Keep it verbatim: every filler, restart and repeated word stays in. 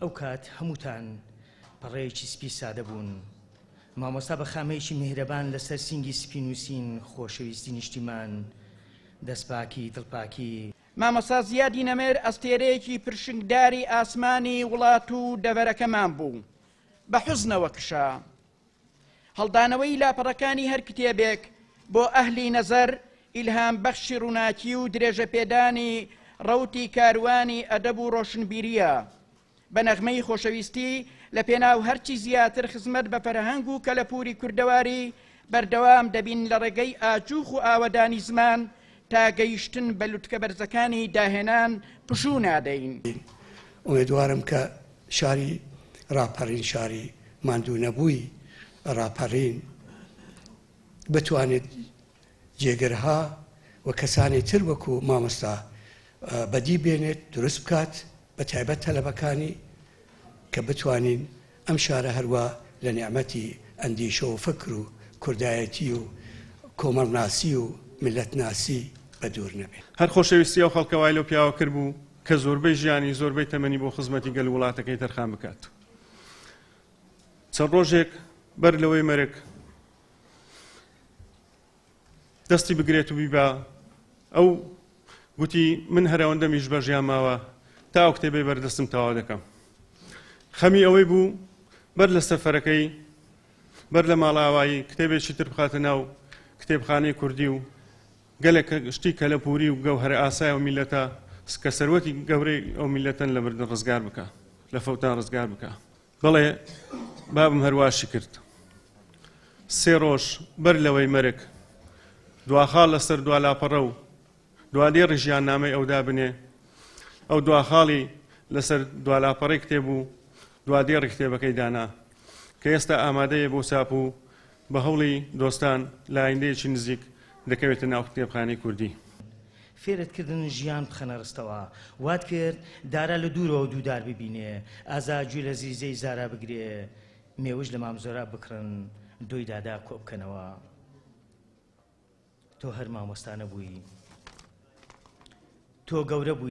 ئەو کات هەمووتان پەڕەیەکی سپی سادە بوون. مامۆستا بە خامەیەکی میهرەبان لەسەر سینگی سپی نووسین خۆشەویستی نیشتیمان، دەستپاکی دڵپاکی. مامۆستا زیادی نەمێر ئەستێرەیەکی پرشنگداری ئاسمانی وڵات و دەڤەرەکەمان بوو. بە حوزنەوە کشا هەڵدانەوەی لاپەڕەکانی هەر کتێبێک بۆ ئەهلی نەزەر ئیلهام بەخشی ڕووناکی و درێژە پێدانی ڕەوتی کاروانی ئەدەب و ڕۆشنبیریە. بە نەغمەی خۆشەویستی لە پێناو هەرچی زیاتر خزمەت بە فەرهەنگ و کەلەپوری کوردەواری بەردەوام دەبین لە ڕێگەی ئاچوخ و ئاوەدانی زمان تا گەیشتن بە لوتکە بەرزەکانی داهێنان پشوو نادەین. ئومێدوارم کە شاری ڕاپەڕین شاری ماندوو نەبووی ڕاپەڕین بتوانێت جێگەرها و کەسانی تر وەکو مامۆستا بەدی بێنێت دروست بکات بە تایبەت تەلەبەکانی کە بتوانین ئەم شارە هەروە لە نیعمەتی ئەندیشە و فکر و کوردایەتی و کۆمەڵناسی و میلەتناسی بە دوور نەبێت. هەر خۆشەویستی ئەو خەڵکەوای لەو پیاوە کرد بوو کە زۆربەی ژیانی زۆربەی تەمەنی بۆ خزمەتی گەل وڵاتەکەی تەرخان بکات. چەند ڕۆژێک بەر لەوەی مەرگ دەستی بگرێت و بیبا ئەو گوتی من هەرەوەندەمیش بە ژیان ماوە تا ئەو کتێبەی بەردەستم تەواو دەکەم. خەمی ئەوەی بوو بەر لە سەفەرەکەی بەر لە ماڵاوایی کتێبێکی تر بخاتە ناو کتێبخانەی کوردی و گەلێک شتی کەلەپوری و گەوهەرە ئاسای و میلەتە کە سەروەتی گەورەی ئەو میلەتەن لە بردن ڕزگار بکە لە فەوتان ڕزگار بکە. بەڵێ بابم هەرواشی کرد. سێ ڕۆژ بەر لەوەی مەرگ دواخاڵ لەسەر دوا لاپەڕە و دوادێڕی ژیان نامەی ئەودا بنێ. ئەو دواخاڵی لەسەر دوا لاپەڕەی کتێب و دوادێڕی کتێبەکەی دانا کە ئێستا ئامادەیە بۆ ساپ و بە هەوڵی دۆستان لە ئایندەیەکی نزیک دەکەوێتە ناو کتێبخانەی کوردی. فێرتکردن ژیان بخەنە ڕستەوە، وات کرد دارا لە دوورەوە دوودار ببینێ، ئازاجوی لە زیزەی زارا بگرێ، مێوش لە مامزۆرا بکڕن، دۆی دادا کۆ بکەنەوە. تۆ هەر مامۆستا نەبووی، تۆ گەورە بووی.